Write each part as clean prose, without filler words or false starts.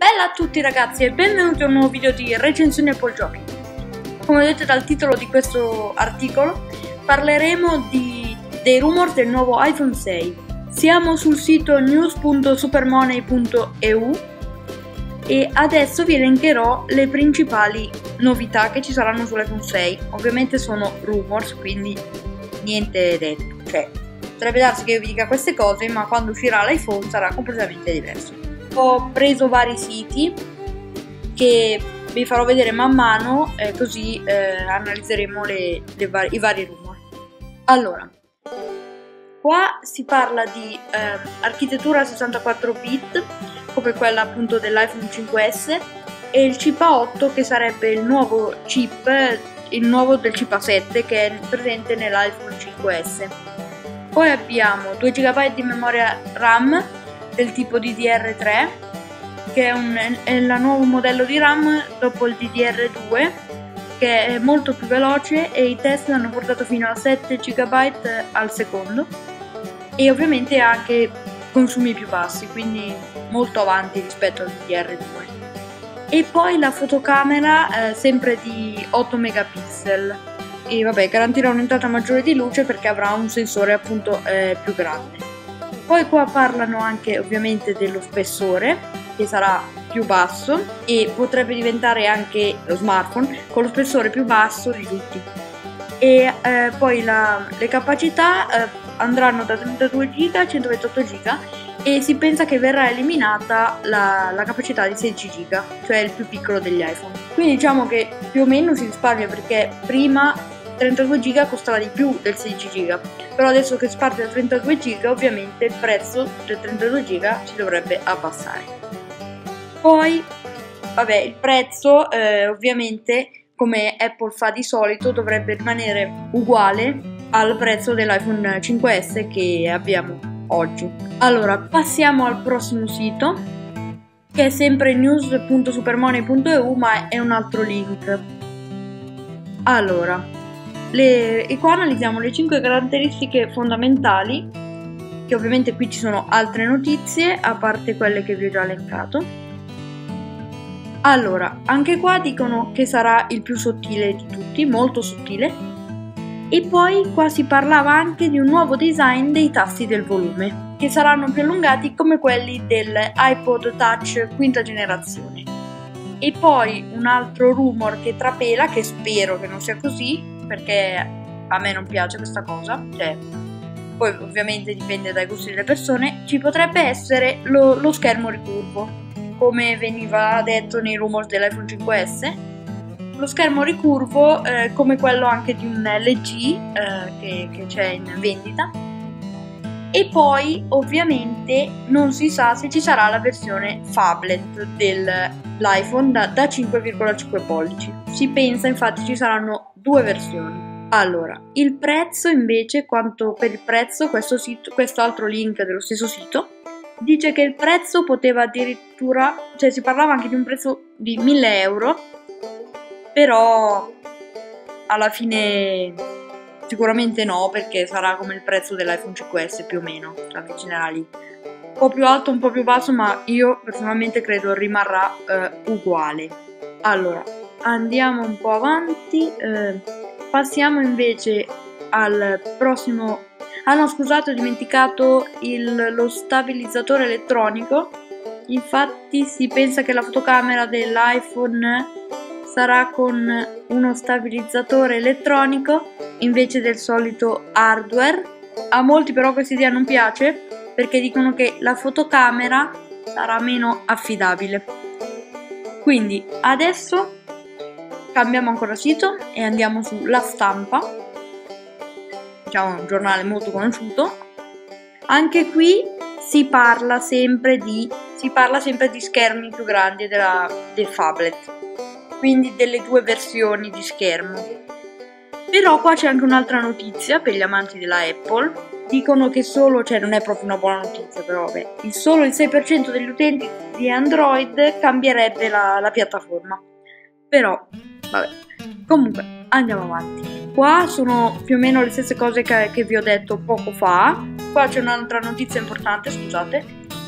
Bella a tutti ragazzi e benvenuti a un nuovo video di recensioni Apple Giochi. Come vedete dal titolo di questo articolo, parleremo dei rumor del nuovo iPhone 6. Siamo sul sito news.supermoney.eu e adesso vi elencherò le principali novità che ci saranno sull'iPhone 6. Ovviamente sono rumors, quindi niente detto, cioè potrebbe darsi che io vi dica queste cose, ma quando uscirà l'iPhone sarà completamente diverso. Ho preso vari siti che vi farò vedere man mano, così analizzeremo i vari rumor. Allora, qua si parla di architettura 64 bit, come quella appunto dell'iPhone 5S, e il chip A8 che sarebbe il nuovo chip, il nuovo del chip A7 che è presente nell'iPhone 5S. Poi abbiamo 2 GB di memoria RAM del tipo DDR3, che è il nuovo modello di RAM dopo il DDR2, che è molto più veloce e i test hanno portato fino a 7 GB al secondo, e ovviamente ha anche consumi più bassi, quindi molto avanti rispetto al DDR2. E poi la fotocamera sempre di 8 megapixel, e vabbè, garantirà un'entrata maggiore di luce perché avrà un sensore appunto più grande. Poi qua parlano anche ovviamente dello spessore, che sarà più basso e potrebbe diventare anche lo smartphone con lo spessore più basso di tutti. E poi le capacità andranno da 32 GB a 128 GB e si pensa che verrà eliminata la capacità di 16 GB, cioè il più piccolo degli iPhone. Quindi diciamo che più o meno si risparmia, perché prima 32 GB costava di più del 16 GB, però adesso che si parte da 32 GB ovviamente il prezzo del 32 GB si dovrebbe abbassare. Poi vabbè, il prezzo ovviamente, come Apple fa di solito, dovrebbe rimanere uguale al prezzo dell'iPhone 5S che abbiamo oggi. Allora, passiamo al prossimo sito, che è sempre news.supermoney.eu, ma è un altro link. Allora, e qua analizziamo le 5 caratteristiche fondamentali, che ovviamente qui ci sono altre notizie a parte quelle che vi ho già elencato. Allora, anche qua dicono che sarà il più sottile di tutti, molto sottile, e poi qua si parlava anche di un nuovo design dei tasti del volume, che saranno più allungati come quelli dell'iPod Touch quinta generazione. E poi un altro rumor che trapela, che spero che non sia così, perché a me non piace questa cosa, cioè poi ovviamente dipende dai gusti delle persone, ci potrebbe essere lo schermo ricurvo, come veniva detto nei rumors dell'iPhone 5S, lo schermo ricurvo come quello anche di un LG che c'è in vendita. E poi ovviamente non si sa se ci sarà la versione phablet dell'iPhone da 5,5 pollici. Si pensa infatti ci saranno 2 versioni. Allora, il prezzo invece, quanto per il prezzo, questo altro link dello stesso sito dice che il prezzo poteva addirittura, cioè si parlava anche di un prezzo di 1000 euro, però alla fine sicuramente no, perché sarà come il prezzo dell'iPhone 5S più o meno, si avvicinerà lì. Un po' più alto, un po' più basso, ma io personalmente credo rimarrà uguale. Allora, andiamo un po' avanti, passiamo invece al prossimo. Ah no, scusate, ho dimenticato lo stabilizzatore elettronico. Infatti si pensa che la fotocamera dell'iPhone sarà con uno stabilizzatore elettronico invece del solito hardware. A molti però questa idea non piace, perché dicono che la fotocamera sarà meno affidabile. Quindi adesso cambiamo ancora sito e andiamo su La Stampa, diciamo un giornale molto conosciuto. Anche qui si parla sempre di schermi più grandi del phablet, quindi delle 2 versioni di schermo. Però qua c'è anche un'altra notizia per gli amanti della Apple. Dicono che cioè non è proprio una buona notizia, però vabbè, solo il 6% degli utenti di Android cambierebbe la piattaforma. Però vabbè, comunque andiamo avanti. Qua sono più o meno le stesse cose che vi ho detto poco fa. Qua c'è un'altra notizia importante, scusate,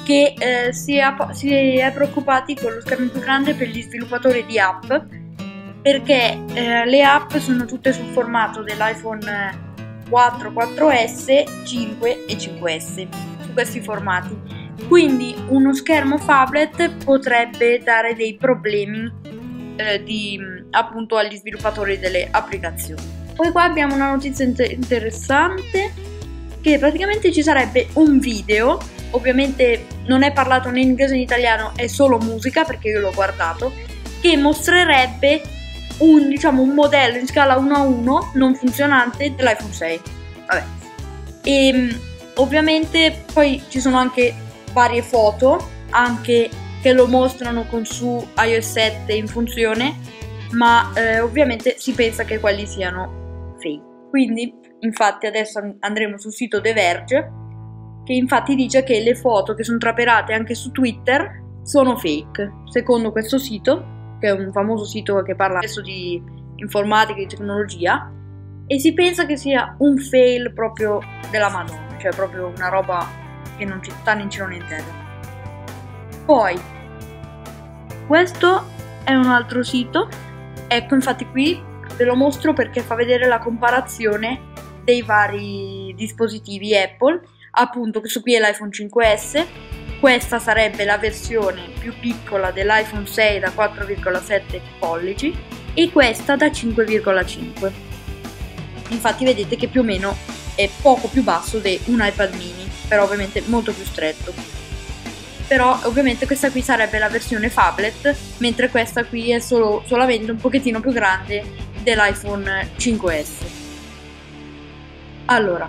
che si è preoccupati con lo schermo più grande per gli sviluppatori di app, perché le app sono tutte sul formato dell'iPhone 4, 4S, 5 e 5S, su questi formati. Quindi uno schermo phablet potrebbe dare dei problemi appunto agli sviluppatori delle applicazioni. Poi qua abbiamo una notizia interessante, che praticamente ci sarebbe un video, ovviamente non è parlato né in inglese né in italiano, è solo musica perché io l'ho guardato, che mostrerebbe un modello in scala 1:1 non funzionante dell'iPhone 6. Vabbè. E ovviamente poi ci sono anche varie foto anche che lo mostrano con su iOS 7 in funzione, ma ovviamente si pensa che quelli siano fake. Quindi infatti adesso andremo sul sito The Verge, che infatti dice che le foto che sono traperate anche su Twitter sono fake, secondo questo sito, che è un famoso sito che parla adesso di informatica e di tecnologia, e si pensa che sia un fail proprio della Madonna, cioè proprio una roba che non ci sta né in cielo né in terra. Poi questo è un altro sito, ecco, infatti qui ve lo mostro perché fa vedere la comparazione dei vari dispositivi Apple. Appunto, questo qui è l'iPhone 5S, questa sarebbe la versione più piccola dell'iPhone 6 da 4,7 pollici e questa da 5,5. Infatti vedete che più o meno è poco più basso di un iPad mini, però ovviamente molto più stretto. Però ovviamente questa qui sarebbe la versione phablet, mentre questa qui è solamente un pochettino più grande dell'iPhone 5S. Allora,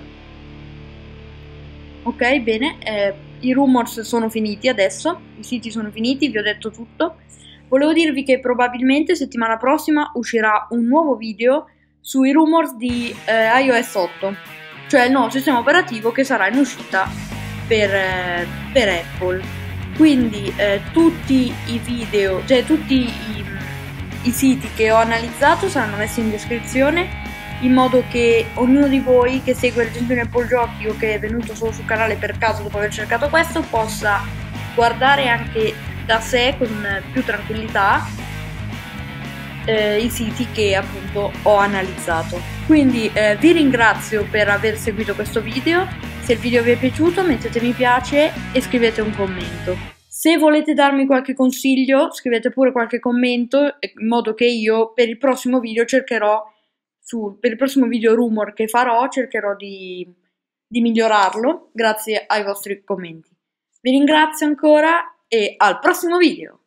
ok, bene, i rumors sono finiti adesso, i siti sono finiti, vi ho detto tutto. Volevo dirvi che probabilmente settimana prossima uscirà un nuovo video sui rumors di iOS 8, cioè il nuovo sistema operativo che sarà in uscita per Apple. Quindi tutti i video, cioè tutti i siti che ho analizzato saranno messi in descrizione, in modo che ognuno di voi che segue recensioni Apple Giochi o che è venuto solo sul canale per caso dopo aver cercato questo possa guardare anche da sé con più tranquillità i siti che appunto ho analizzato. Quindi vi ringrazio per aver seguito questo video. Se il video vi è piaciuto mettete mi piace e scrivete un commento. Se volete darmi qualche consiglio scrivete pure qualche commento, in modo che io per il prossimo video per il prossimo video rumor che farò cercherò di migliorarlo grazie ai vostri commenti. Vi ringrazio ancora e al prossimo video!